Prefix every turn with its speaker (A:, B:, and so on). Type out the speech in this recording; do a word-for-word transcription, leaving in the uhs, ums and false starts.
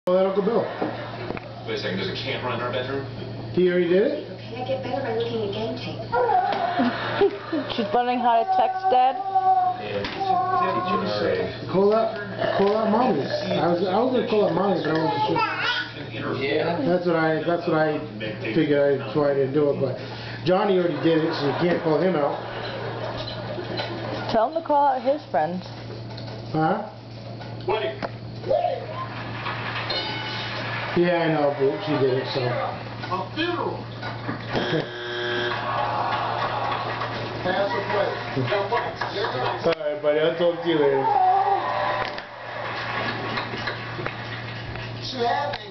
A: Call that Uncle Bill.
B: Wait a second, there's a camera in our bedroom?
A: He already did it?
C: Can't get better by looking at game tape.
D: She's learning how to text Dad.
B: Yeah, teaching her.
A: Call that, call that mommy. I was, I was gonna call it mommy, but I wasn't sure.
B: Yeah.
A: That's what I, that's what I figured. That's why I didn't do it. But Johnny already did it, so you can't call him out.
D: Tell him to call out his friends.
A: Huh?
B: Wait.
A: Yeah, I know, but she did it, so.
B: A funeral.
A: Pass or play? Alright, buddy, I'll talk to you later.
E: She had me.